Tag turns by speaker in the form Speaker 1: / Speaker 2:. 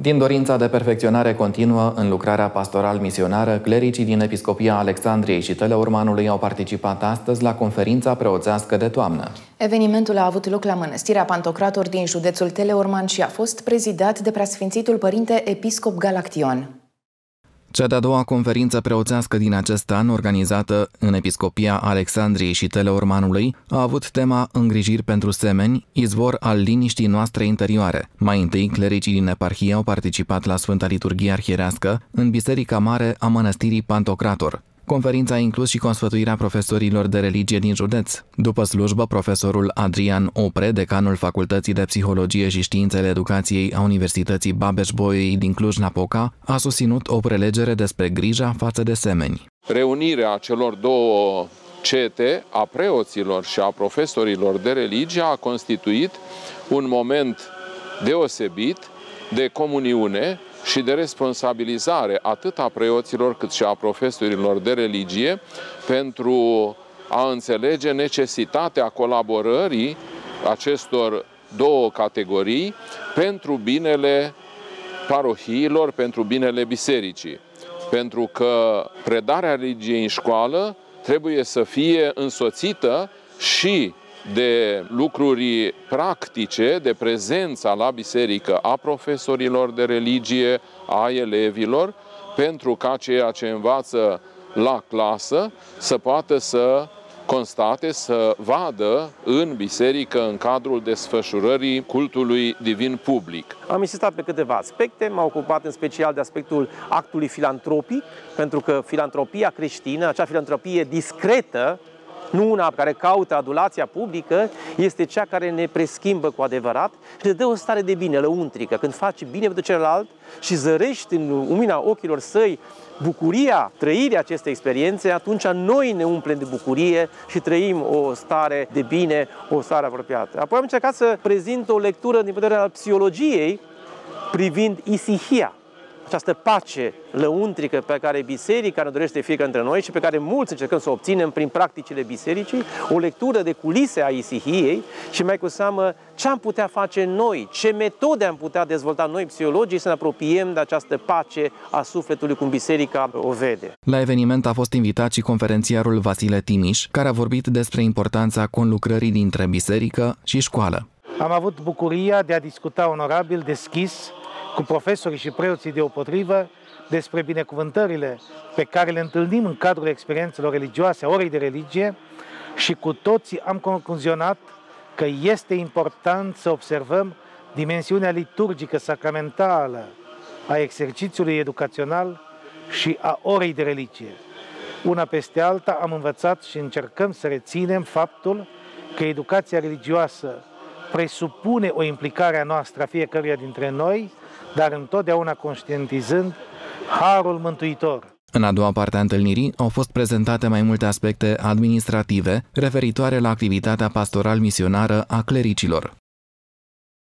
Speaker 1: Din dorința de perfecționare continuă în lucrarea pastoral-misionară, clericii din Episcopia Alexandriei și Teleormanului au participat astăzi la conferința preoțească de toamnă.
Speaker 2: Evenimentul a avut loc la Mănăstirea Pantocrator din județul Teleorman și a fost prezidat de Preasfințitul Părinte Episcop Galaction.
Speaker 1: Cea de-a doua conferință preoțească din acest an, organizată în Episcopia Alexandriei și Teleormanului, a avut tema Îngrijiri pentru semeni, izvor al liniștii noastre interioare. Mai întâi, clericii din eparhie au participat la Sfânta Liturghie Arhierească în Biserica Mare a Mănăstirii Pantocrator. Conferința a inclus și consfătuirea profesorilor de religie din județ. După slujbă, profesorul Adrian Opre, decanul Facultății de Psihologie și Științele Educației a Universității Babeș-Bolyai din Cluj-Napoca, a susținut o prelegere despre grija față de semeni.
Speaker 3: Reunirea celor două cete, a preoților și a profesorilor de religie, a constituit un moment deosebit de comuniune și de responsabilizare atât a preoților cât și a profesorilor de religie pentru a înțelege necesitatea colaborării acestor două categorii pentru binele parohiilor, pentru binele bisericii. Pentru că predarea religiei în școală trebuie să fie însoțită și de lucruri practice, de prezența la biserică a profesorilor de religie, a elevilor, pentru ca ceea ce învață la clasă să poată să constate, să vadă în biserică, în cadrul desfășurării cultului divin public.
Speaker 4: Am insistat pe câteva aspecte, m-am ocupat în special de aspectul actului filantropic, pentru că filantropia creștină, acea filantropie discretă, nu una care caută adulația publică, este cea care ne preschimbă cu adevărat și ne dă o stare de bine, lăuntrică. Când faci bine pentru celălalt și zărești în lumina ochilor săi bucuria trăirii acestei experiențe, atunci noi ne umplem de bucurie și trăim o stare de bine, o stare apropiată. Apoi am încercat să prezint o lectură din punct de vedere al psihologiei privind isihia, această pace lăuntrică pe care biserica ne dorește fiecare dintre noi și pe care mulți încercăm să o obținem prin practicile bisericii, o lectură de culise a isihiei și mai cu seamă ce am putea face noi, ce metode am putea dezvolta noi psihologii să ne apropiem de această pace a sufletului cum biserica o vede.
Speaker 1: La eveniment a fost invitat și conferențiarul Vasile Timiș, care a vorbit despre importanța conlucrării dintre biserică și școală.
Speaker 5: Am avut bucuria de a discuta onorabil, deschis, cu profesorii și preoții deopotrivă despre binecuvântările pe care le întâlnim în cadrul experiențelor religioase, a orei de religie, și cu toții am concluzionat că este important să observăm dimensiunea liturgică sacramentală a exercițiului educațional și a orei de religie. Una peste alta am învățat și încercăm să reținem faptul că educația religioasă presupune o implicare a noastră, a fiecăruia dintre noi, dar întotdeauna conștientizând harul mântuitor.
Speaker 1: În a doua parte a întâlnirii au fost prezentate mai multe aspecte administrative referitoare la activitatea pastoral-misionară a clericilor.